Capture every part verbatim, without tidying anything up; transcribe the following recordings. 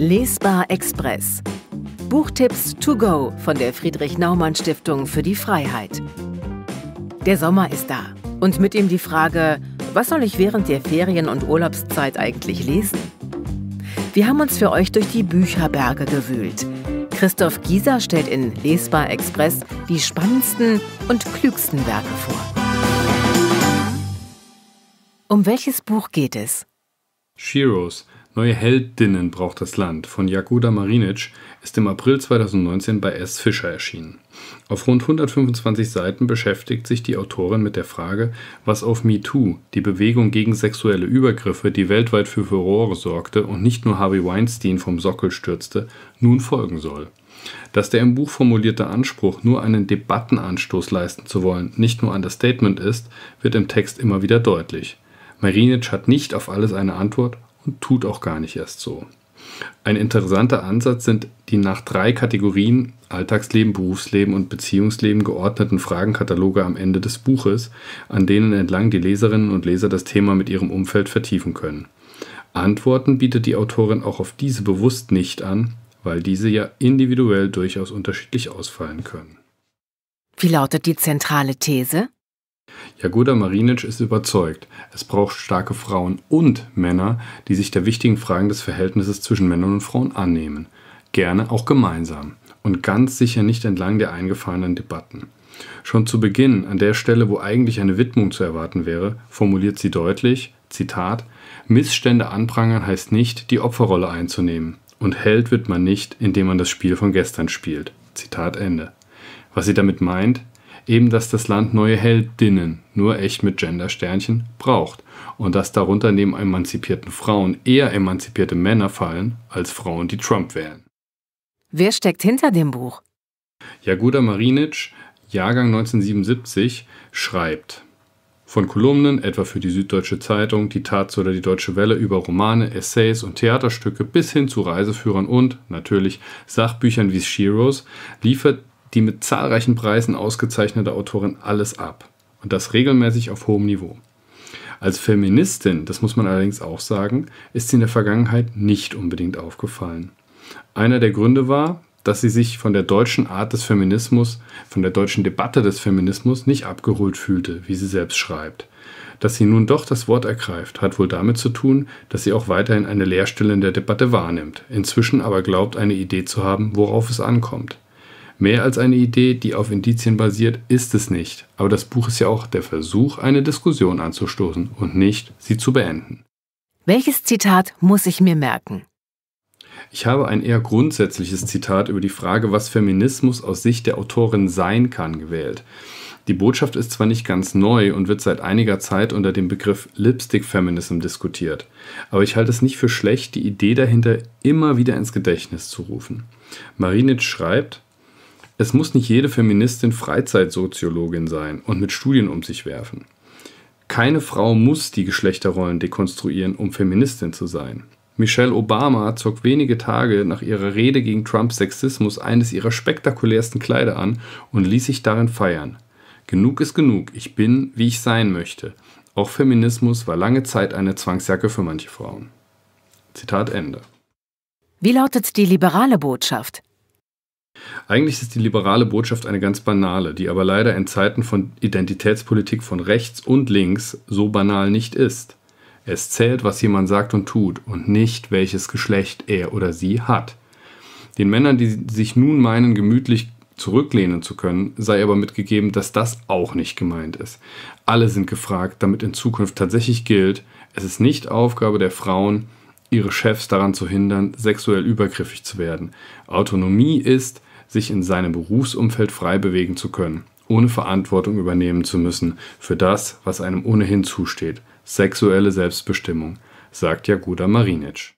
Lesbar Express. Buchtipps to go von der Friedrich-Naumann-Stiftung für die Freiheit. Der Sommer ist da und mit ihm die Frage, was soll ich während der Ferien- und Urlaubszeit eigentlich lesen? Wir haben uns für euch durch die Bücherberge gewühlt. Christoph Gieser stellt in Lesbar Express die spannendsten und klügsten Werke vor. Um welches Buch geht es? Sheroes, neue Heldinnen braucht das Land von Jagoda Marinic ist im April zweitausendneunzehn bei S. Fischer erschienen. Auf rund hundertfünfundzwanzig Seiten beschäftigt sich die Autorin mit der Frage, was auf MeToo, die Bewegung gegen sexuelle Übergriffe, die weltweit für Furore sorgte und nicht nur Harvey Weinstein vom Sockel stürzte, nun folgen soll. Dass der im Buch formulierte Anspruch, nur einen Debattenanstoß leisten zu wollen, nicht nur Understatement ist, wird im Text immer wieder deutlich. Marinic hat nicht auf alles eine Antwort und tut auch gar nicht erst so. Ein interessanter Ansatz sind die nach drei Kategorien Alltagsleben, Berufsleben und Beziehungsleben geordneten Fragenkataloge am Ende des Buches, an denen entlang die Leserinnen und Leser das Thema mit ihrem Umfeld vertiefen können. Antworten bietet die Autorin auch auf diese bewusst nicht an, weil diese ja individuell durchaus unterschiedlich ausfallen können. Wie lautet die zentrale These? Jagoda Marinic ist überzeugt, es braucht starke Frauen und Männer, die sich der wichtigen Fragen des Verhältnisses zwischen Männern und Frauen annehmen. Gerne auch gemeinsam und ganz sicher nicht entlang der eingefahrenen Debatten. Schon zu Beginn, an der Stelle, wo eigentlich eine Widmung zu erwarten wäre, formuliert sie deutlich, Zitat, Missstände anprangern heißt nicht, die Opferrolle einzunehmen. Und Held wird man nicht, indem man das Spiel von gestern spielt. Zitat Ende. Was sie damit meint? Eben, dass das Land neue Heldinnen, nur echt mit Gender-Sternchen, braucht und dass darunter neben emanzipierten Frauen eher emanzipierte Männer fallen, als Frauen, die Trump wählen. Wer steckt hinter dem Buch? Jagoda Marinic, Jahrgang neunzehnhundertsiebenundsiebzig, schreibt von Kolumnen, etwa für die Süddeutsche Zeitung, die Taz oder die Deutsche Welle, über Romane, Essays und Theaterstücke bis hin zu Reiseführern und, natürlich, Sachbüchern wie Sheroes, liefert die mit zahlreichen Preisen ausgezeichnete Autorin alles ab. Und das regelmäßig auf hohem Niveau. Als Feministin, das muss man allerdings auch sagen, ist sie in der Vergangenheit nicht unbedingt aufgefallen. Einer der Gründe war, dass sie sich von der deutschen Art des Feminismus, von der deutschen Debatte des Feminismus nicht abgeholt fühlte, wie sie selbst schreibt. Dass sie nun doch das Wort ergreift, hat wohl damit zu tun, dass sie auch weiterhin eine Leerstelle in der Debatte wahrnimmt, inzwischen aber glaubt, eine Idee zu haben, worauf es ankommt. Mehr als eine Idee, die auf Indizien basiert, ist es nicht. Aber das Buch ist ja auch der Versuch, eine Diskussion anzustoßen und nicht, sie zu beenden. Welches Zitat muss ich mir merken? Ich habe ein eher grundsätzliches Zitat über die Frage, was Feminismus aus Sicht der Autorin sein kann, gewählt. Die Botschaft ist zwar nicht ganz neu und wird seit einiger Zeit unter dem Begriff Lipstick Feminism diskutiert, aber ich halte es nicht für schlecht, die Idee dahinter immer wieder ins Gedächtnis zu rufen. Marinic schreibt, es muss nicht jede Feministin Freizeitsoziologin sein und mit Studien um sich werfen. Keine Frau muss die Geschlechterrollen dekonstruieren, um Feministin zu sein. Michelle Obama zog wenige Tage nach ihrer Rede gegen Trumps Sexismus eines ihrer spektakulärsten Kleider an und ließ sich darin feiern. Genug ist genug, ich bin, wie ich sein möchte. Auch Feminismus war lange Zeit eine Zwangsjacke für manche Frauen. Zitat Ende. Wie lautet die liberale Botschaft? Eigentlich ist die liberale Botschaft eine ganz banale, die aber leider in Zeiten von Identitätspolitik von rechts und links so banal nicht ist. Es zählt, was jemand sagt und tut und nicht, welches Geschlecht er oder sie hat. Den Männern, die sich nun meinen, gemütlich zurücklehnen zu können, sei aber mitgegeben, dass das auch nicht gemeint ist. Alle sind gefragt, damit in Zukunft tatsächlich gilt, es ist nicht Aufgabe der Frauen, ihre Chefs daran zu hindern, sexuell übergriffig zu werden. Autonomie ist, sich in seinem Berufsumfeld frei bewegen zu können, ohne Verantwortung übernehmen zu müssen für das, was einem ohnehin zusteht. Sexuelle Selbstbestimmung, sagt Jagoda Marinic.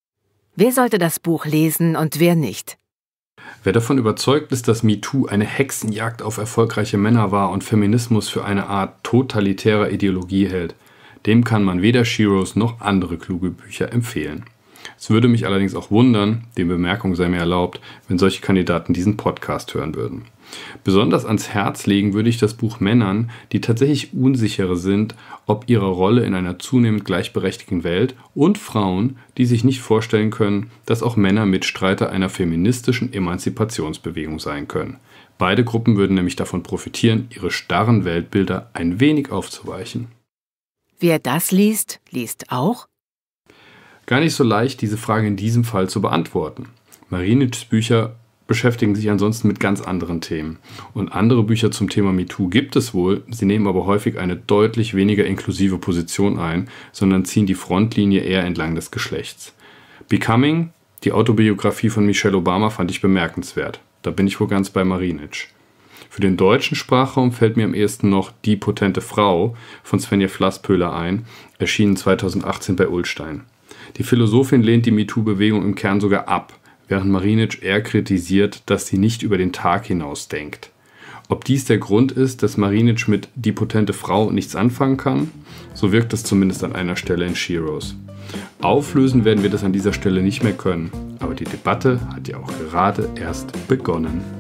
Wer sollte das Buch lesen und wer nicht? Wer davon überzeugt ist, dass MeToo eine Hexenjagd auf erfolgreiche Männer war und Feminismus für eine Art totalitärer Ideologie hält, dem kann man weder Sheroes noch andere kluge Bücher empfehlen. Es würde mich allerdings auch wundern, die Bemerkung sei mir erlaubt, wenn solche Kandidaten diesen Podcast hören würden. Besonders ans Herz legen würde ich das Buch Männern, die tatsächlich unsicherer sind, ob ihrer Rolle in einer zunehmend gleichberechtigten Welt, und Frauen, die sich nicht vorstellen können, dass auch Männer Mitstreiter einer feministischen Emanzipationsbewegung sein können. Beide Gruppen würden nämlich davon profitieren, ihre starren Weltbilder ein wenig aufzuweichen. Wer das liest, liest auch? Gar nicht so leicht, diese Frage in diesem Fall zu beantworten. Marinitschs Bücher beschäftigen sich ansonsten mit ganz anderen Themen. Und andere Bücher zum Thema MeToo gibt es wohl, sie nehmen aber häufig eine deutlich weniger inklusive Position ein, sondern ziehen die Frontlinie eher entlang des Geschlechts. Becoming, die Autobiografie von Michelle Obama, fand ich bemerkenswert. Da bin ich wohl ganz bei Marinitsch. Für den deutschen Sprachraum fällt mir am ehesten noch Die potente Frau von Svenja Flasspöhler ein, erschienen zweitausendachtzehn bei Ullstein. Die Philosophin lehnt die MeToo-Bewegung im Kern sogar ab, während Marinitsch eher kritisiert, dass sie nicht über den Tag hinaus denkt. Ob dies der Grund ist, dass Marinitsch mit Die potente Frau nichts anfangen kann, so wirkt es zumindest an einer Stelle in Sheroes. Auflösen werden wir das an dieser Stelle nicht mehr können, aber die Debatte hat ja auch gerade erst begonnen.